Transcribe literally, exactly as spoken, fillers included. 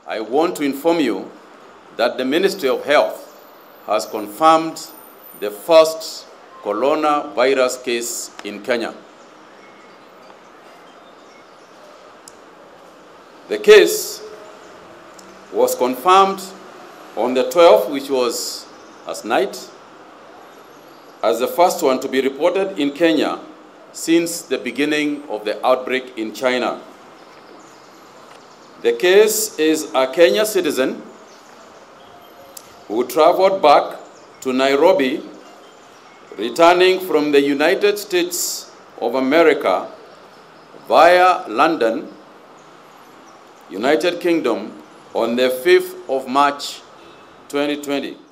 I want to inform you that the Ministry of Health has confirmed the first coronavirus case in Kenya. The case was confirmed on the twelfth, which was last night, as the first one to be reported in Kenya since the beginning of the outbreak in China. The case is a Kenyan citizen who traveled back to Nairobi, returning from the United States of America via London, United Kingdom, on the fifth of March twenty twenty.